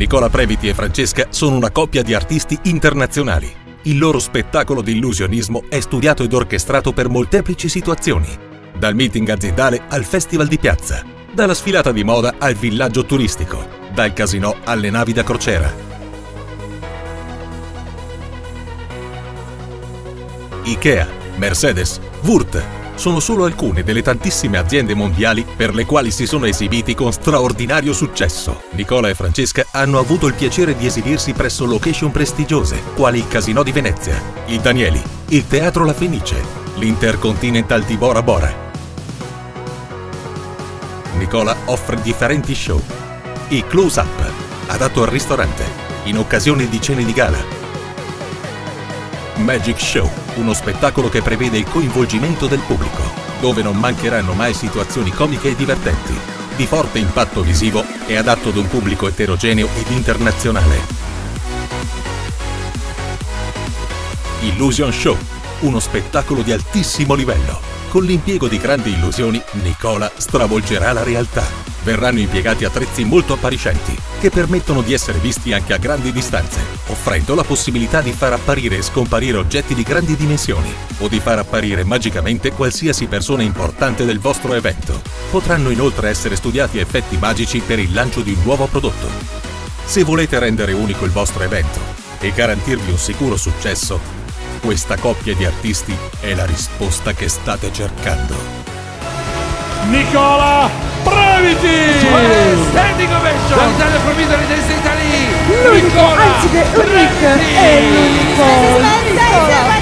Nicola Previti e Francesca sono una coppia di artisti internazionali. Il loro spettacolo di illusionismo è studiato ed orchestrato per molteplici situazioni, dal meeting aziendale al festival di piazza, dalla sfilata di moda al villaggio turistico, dal casinò alle navi da crociera. Ikea, Mercedes, Wurth sono solo alcune delle tantissime aziende mondiali per le quali si sono esibiti con straordinario successo. Nicola e Francesca hanno avuto il piacere di esibirsi presso location prestigiose, quali il Casinò di Venezia, il Danieli, il Teatro La Fenice, l'Intercontinental di Bora Bora. Nicola offre differenti show. Il Close Up, adatto al ristorante, in occasione di cene di gala. Magic Show, uno spettacolo che prevede il coinvolgimento del pubblico, dove non mancheranno mai situazioni comiche e divertenti, di forte impatto visivo e adatto ad un pubblico eterogeneo ed internazionale. Illusion Show, uno spettacolo di altissimo livello. Con l'impiego di grandi illusioni, Nicola stravolgerà la realtà. Verranno impiegati attrezzi molto appariscenti, che permettono di essere visti anche a grandi distanze, offrendo la possibilità di far apparire e scomparire oggetti di grandi dimensioni, o di far apparire magicamente qualsiasi persona importante del vostro evento. Potranno inoltre essere studiati effetti magici per il lancio di un nuovo prodotto. Se volete rendere unico il vostro evento e garantirvi un sicuro successo, questa coppia di artisti è la risposta che state cercando. Nicola Previti! Standing ovation! Dall'Italia from Italy, dei Italy! L'unico, anziché unico, è l'unico!